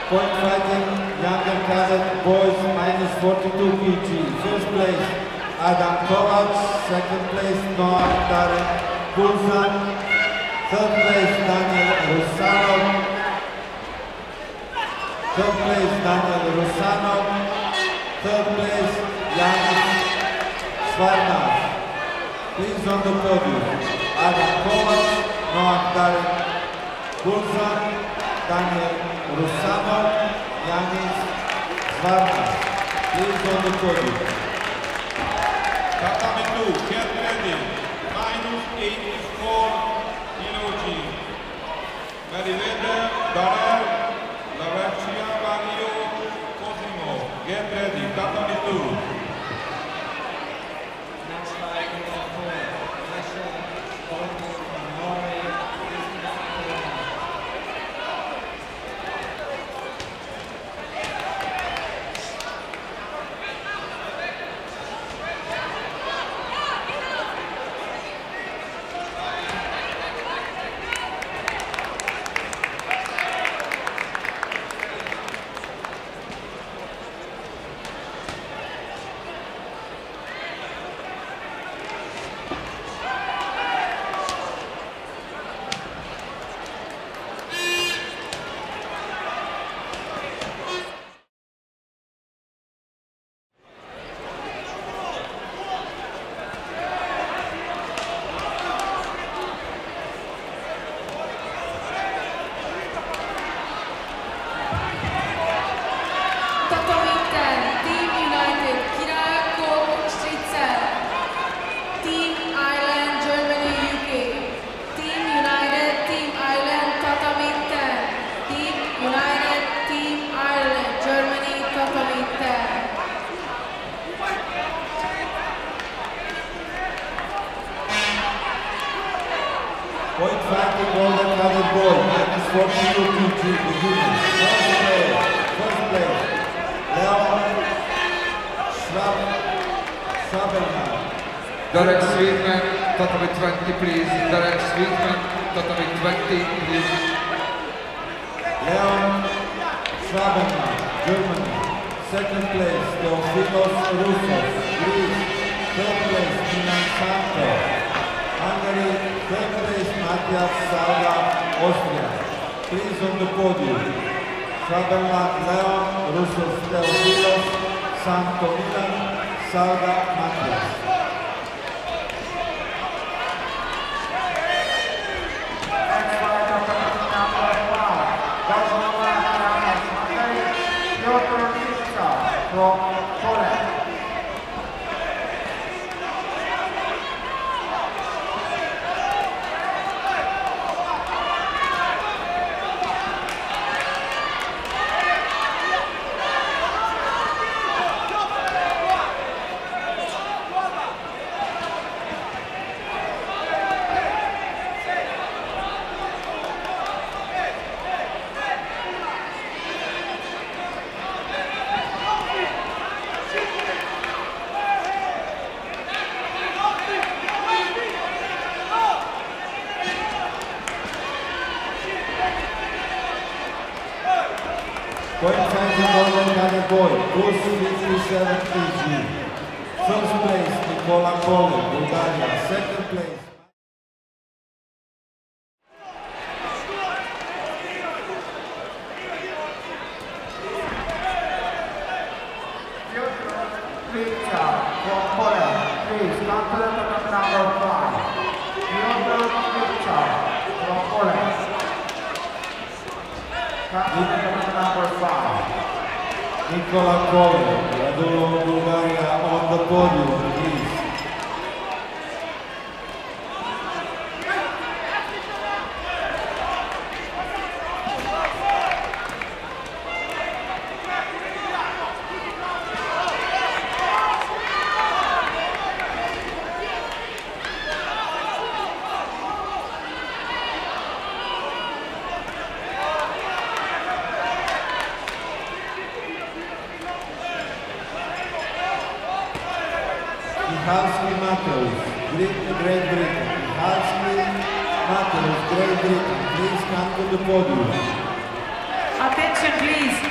Point fighting, younger cadet, boys, minus 42 kg. First place, Adam Kovac. Second place, Noah Darren Bulzan. Third place, Daniel Rusanov. Third place, Daniel Rusanov. Third place, Yanis Svarnas. Please on the podium, Adam Kovac, Noah Darren Bulzan, Daniel Rusanov, Yanis Svarnas. Please on the podium. Tatami 2, get ready. Minus 84 kg. Merivede, Darel, Lavercia, Vario, Cosimo. Get ready. Tatami 2. Next fight, Russian, from Norway. Point fighting, golden cadet boy, minus 42 kg, beginning. First place, Leon Schrabenman. Derek Sweetman, Tatami 20 please. Derek Sweetman, Tatami 20 please. Leon Schrabenman, Germany. Second place, Theofilos Roussos, Greece. Third place, Milan Santo, Hungary. Third place, Matthias Salga, Austria. Please on the podium. Schrabenman, Leon, Roussos, Theofilos, Santo, Milan, Salga, Matthias. From Poland. Point fighting, golden cadet boy, 257 kg. First place, Nikola Poland, Bulgaria. Second place. Piotr from Poland, please come to the number 5. Piotr from Poland. Come to the number 5. Nikola Poland, Radulov, Bulgaria, on the podium, please. Michalski Mateusz, Great Britain. Michalski Mateusz, Great Britain. Please come to the podium. Attention please.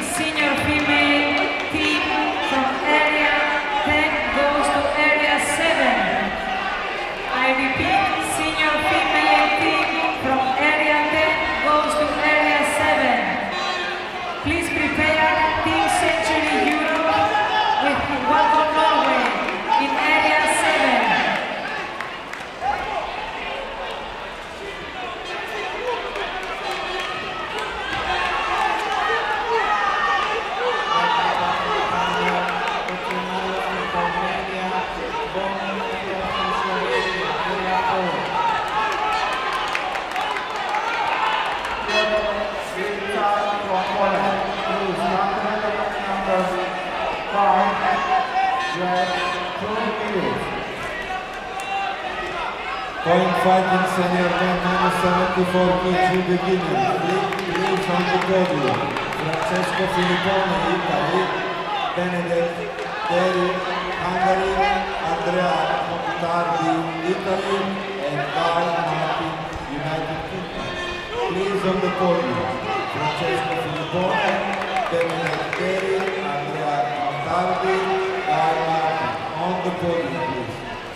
Point fighting senior men minus 74 kg beginning. Please on the podium. Francesco Filippone, Italy. Benedict Deri, Hungary. Andrea Montardi, Italy. And Guy Martin, United Kingdom. Please on the podium. Francesco Filippone, Benedict Deri, Andrea Montardi, Guy Martin. On the podium, please.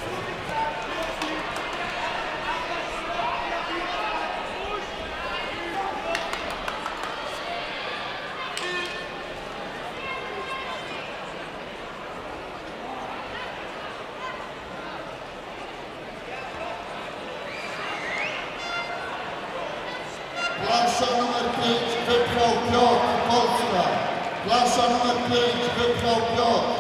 Plansza numer 5 wygrał Piotr, Polska. Plansza numer 5 wygrał Piotr.